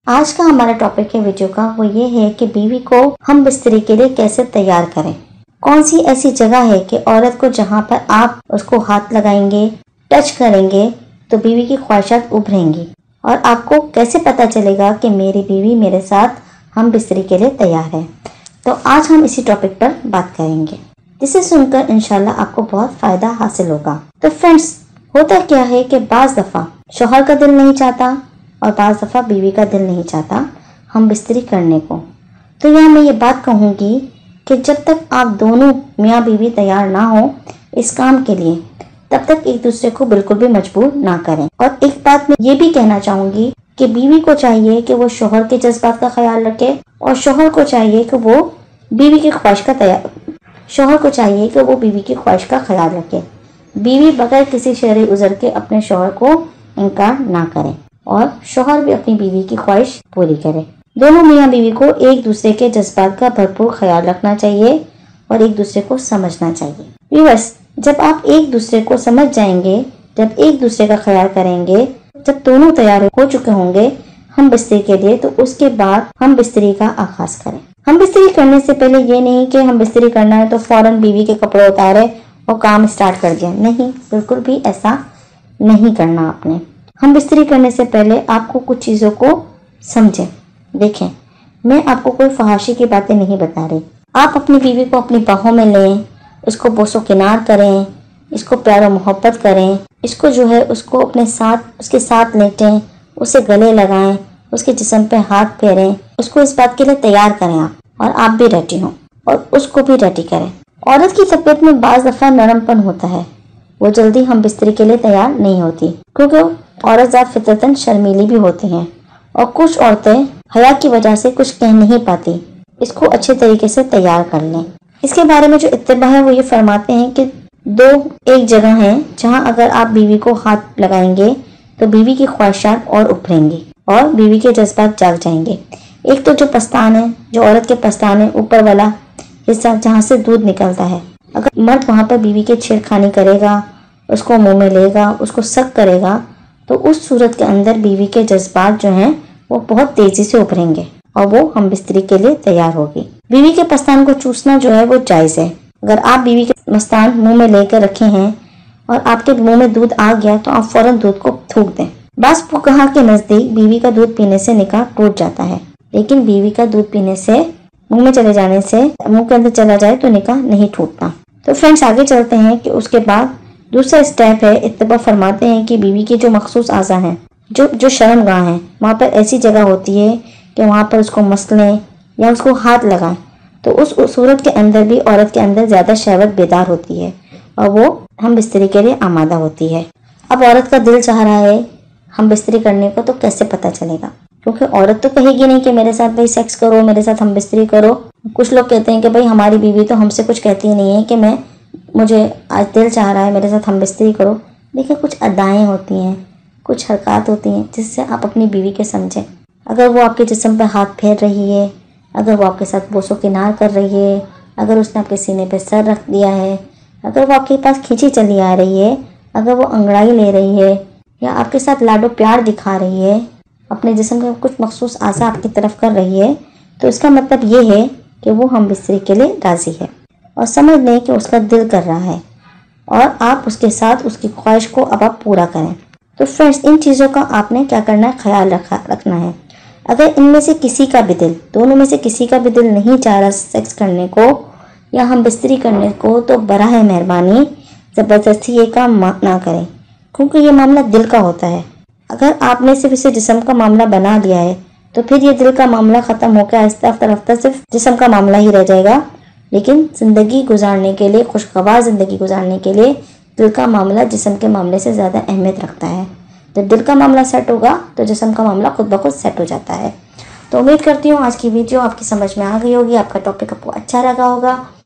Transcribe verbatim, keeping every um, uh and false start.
آج کا ہمارا ٹاپک ہے ویڈیو کا وہ یہ ہے کہ بیوی کو ہم بستری کے لیے کیسے تیار کریں. کون سی ایسی جگہ ہے کہ عورت کو جہاں پر آپ اس کو ہاتھ لگائیں گے, ٹچ کریں گے تو بیوی کی خواہشات ابھریں گی, اور آپ کو کیسے پتا چلے گا کہ میری بیوی میرے ساتھ ہم بستری کے لیے تیار ہے. تو آج ہم اسی ٹاپک پر بات کریں گے, جسے سن کر انشاءاللہ آپ کو بہت فائدہ حاصل ہوگا. تو فرینڈس, ہوتا کیا ہے کہ بعض دفعہ شوہر کا دل نہیں چاہتا اور بعض دفعہ بیوی کا دل نہیں چاہتا ہم بستری کرنے کو. تو یہاں میں یہ بات کہوں گی کہ جب تک آپ دونوں میاں بیوی تیار نہ ہو اس کام کے لیے, تب تک ایک دوسرے کو بالکل بھی مجبور نہ کریں. اور ایک بات میں یہ بھی کہنا چاہوں گی کہ بیوی کو چاہیے کہ وہ شوہر کے جذبات کا خیال رکھے, اور شوہر کو چاہیے کہ وہ بیوی کی خواہش کا تیار شوہر کو چاہیے کہ وہ بیوی کی خواہش کا خیال رکھے. بیوی بغیر کسی شرعی عذر کے اپنے شوہر کو انکار نہ کرے, اور شوہر بھی اپنی بیوی کی خواہش پوری کرے. دونوں میاں بیوی کو ایک دوسرے کے جذبات کا بھرپور خیال رکھنا چاہیے اور ایک دوسرے کو سمجھنا چاہیے. ویورس, جب آپ ایک دوسرے کو سمجھ جائیں گے, جب ایک دوسرے کا خیال کریں گے, جب دونوں تیار ہو چکے ہوں گے ہم بستری کے لیے, تو اس کے بعد ہم بستری کا آغاز کریں. ہم بستری کرنے سے پہلے یہ نہیں کہ ہم بستری کرنا ہے تو فوراً بیوی کے کپڑے اتارے اور کام اسٹارٹ کر دیا. نہیں, بالکل بھی ایسا نہیں کرنا آپ نے. ہم بستری کرنے سے پہلے آپ کو کچھ چیزوں کو سمجھیں. دیکھیں, میں آپ کو کوئی فحاشی کی باتیں نہیں بتا رہی. آپ اپنی بیوی کو اپنی باہوں میں لیں, اس کو بوسو کنار کریں, اس کو پیار و محبت کریں, اس کو جو ہے اس کو اپنے ساتھ اس کے ساتھ لیٹیں, اسے گلے لگائیں, اس کے جسم پہ ہاتھ پھیریں, اس کو اس بات کے لیے تیار کریں آپ, اور آپ بھی ریڈی ہوں اور اس کو بھی ریڈی کریں. عورت کی طبیعت میں بعض دفعہ نرم پن ہوتا ہے, وہ جلدی ہم بستری کے لیے تیار نہیں ہوتی, کیونکہ عورت ذات فطرتاً شرمیلی بھی ہوتی ہیں, اور کچھ عورتیں حیا کی وجہ سے کچھ کہہ نہیں پاتی. اس کو اچھے طریقے سے تیار کر لیں. اس کے بارے میں جو اتباع ہے وہ یہ فرماتے ہیں کہ دو ایک جگہ ہیں جہاں اگر آپ بیوی کو ہاتھ لگائیں گے تو بیوی کی خواہشات اور ابھریں گی اور بیوی کے جذبات جاگ جائیں گے. ایک تو جو پستان ہے, جو عورت کے پستان ہے, اوپر والا حصہ جہاں سے دودھ نکلتا ہے, اگر مرد وہاں پر بیوی کے چھیڑخانی کرے گا, اس کو منہ میں لے گا, اس کو سک کرے گا, تو اس صورت کے اندر بیوی کے جذبات جو ہیں وہ بہت تیزی سے ابھریں گے اور وہ ہم بستری کے لیے تیار ہوگی. بیوی کے پستان کو چوسنا جو ہے وہ جائز ہے. اگر آپ بیوی کے پستان منہ میں لے کر رکھے ہیں اور آپ کے منہ میں دودھ آ گیا تو آپ فوراً دودھ کو تھوک دیں. بعض فقہا کے نزدیک بیوی کا دودھ پینے سے نکاح ٹوٹ جاتا ہے, لیکن بیوی کا دودھ پینے سے منہ میں چلے جانے سے منہ کے اندر چلا جائے تو نکاح نہیں ٹوٹتا. تو فرینڈس, آگے چلتے ہیں کہ اس کے بعد دوسرا اسٹیپ ہے. اتباع فرماتے ہیں کہ بیوی کی جو مخصوص اعضاء ہیں, جو جو شرم گاہ ہیں, وہاں پر ایسی جگہ ہوتی ہے کہ وہاں پر اس کو مسلیں یا اس کو ہاتھ لگائیں, تو اس صورت کے اندر بھی عورت کے اندر زیادہ شہوت بیدار ہوتی ہے اور وہ ہم بستری کے لیے آمادہ ہوتی ہے. اب عورت کا دل چاہ رہا ہے ہم بستری کرنے کو, تو کیسے پتہ چلے گا؟ کیونکہ عورت تو کہے گی نہیں کہ میرے ساتھ بھائی سیکس کرو, میرے ساتھ ہم بستری کرو. کچھ لوگ کہتے ہیں کہ بھائی ہماری بیوی تو ہم سے کچھ کہتی ہی نہیں ہے کہ میں مجھے آج دل چاہ رہا ہے میرے ساتھ ہم بستری کرو. دیکھیں, کچھ ادائیں ہوتی ہیں, کچھ حرکات ہوتی ہیں جس سے آپ اپنی بیوی کے سمجھیں. اگر وہ آپ کے جسم پہ ہاتھ پھیر رہی ہے, اگر وہ آپ کے ساتھ بوسو کنار کر رہی ہے, اگر اس نے آپ کے سینے پہ سر رکھ دیا ہے, اگر وہ آپ کے پاس کھینچی چلی آ رہی ہے, اگر وہ انگڑائی لے رہی ہے یا آپ کے ساتھ لاڈو پیار دکھا رہی ہے, اپنے جسم کے کچھ مخصوص اعضاء آپ کی طرف کر رہی ہے, تو اس کا مطلب یہ ہے کہ وہ ہم بستری کے لیے راضی ہے, اور سمجھ لیں کہ اس کا دل کر رہا ہے اور آپ اس کے ساتھ اس کی خواہش کو اب آپ پورا کریں. تو فرینڈس, ان چیزوں کا آپ نے کیا کرنا ہے, خیال رکھا رکھنا ہے. اگر ان میں سے کسی کا بھی دل, دونوں میں سے کسی کا بھی دل نہیں چاہ رہا سیکس کرنے کو یا ہم بستری کرنے کو, تو براہ مہربانی زبردستی یہ کام نہ کریں, کیونکہ یہ معاملہ دل کا ہوتا ہے. اگر آپ نے صرف اسے جسم کا معاملہ بنا لیا ہے تو پھر یہ دل کا معاملہ ختم ہو کے آہستہ آہستہ صرف جسم کا معاملہ ہی رہ جائے گا. لیکن زندگی گزارنے کے لیے, خوشگوار زندگی گزارنے کے لیے دل کا معاملہ جسم کے معاملے سے زیادہ اہمیت رکھتا ہے. جب دل کا معاملہ سیٹ ہوگا تو جسم کا معاملہ خود بخود سیٹ ہو جاتا ہے. تو امید کرتی ہوں آج کی ویڈیو آپ کی سمجھ میں آ گئی ہوگی, آپ کا ٹاپک آپ کو اچھا لگا ہوگا.